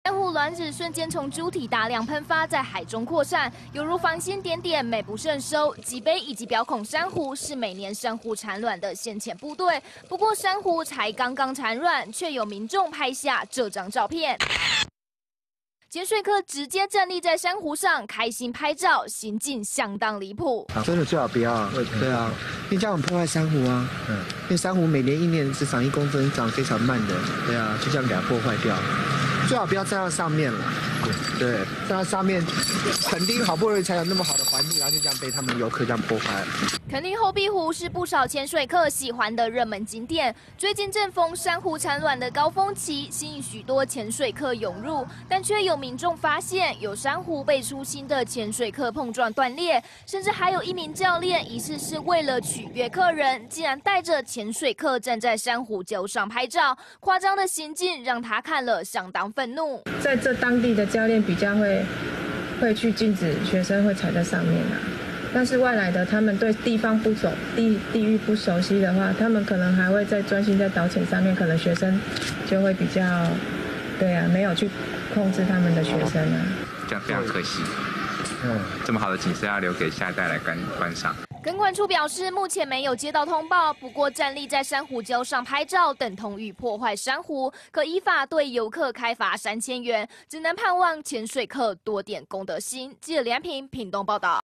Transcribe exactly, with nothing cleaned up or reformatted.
珊瑚卵子瞬间从珠体大量喷发，在海中扩散，犹如繁星点点，美不胜收。脊背以及表孔珊瑚是每年珊瑚产卵的先遣部队。不过，珊瑚才刚刚产卵，却有民众拍下这张照片。 潜水客直接站立在珊瑚上，开心拍照，行径相当离谱。 真的最好不要，对啊，因为这样很破坏珊瑚啊。嗯，因为珊瑚每年一年只长一公分，长非常慢的。对啊，就这样给它破坏掉。最好不要站到上面了。对，站到上面，垦丁好不容易才有那么好的环境，然后就这样被他们游客这样破坏。 垦丁后壁湖是不少潜水客喜欢的热门景点。最近正逢珊瑚产卵的高峰期，吸引许多潜水客涌入，但却有 民众发现有珊瑚被粗心的潜水客碰撞断裂，甚至还有一名教练疑似是为了取悦客人，竟然带着潜水客站在珊瑚礁上拍照，夸张的行径让他看了相当愤怒。 在这当地的教练比较会会去禁止学生会踩在上面啊，但是外来的他们对地方不熟、地地域不熟悉的话，他们可能还会在专心在导潜上面，可能学生就会比较，对啊，没有去 控制他们的学生啊， 这样非常可惜。嗯，这么好的景色要留给下一代来观观赏。 垦管处表示，目前没有接到通报，不过站立在珊瑚礁上拍照等同于破坏珊瑚，可依法对游客开罚三千元，只能盼望潜水客多点公德心。记者梁平屏东报道。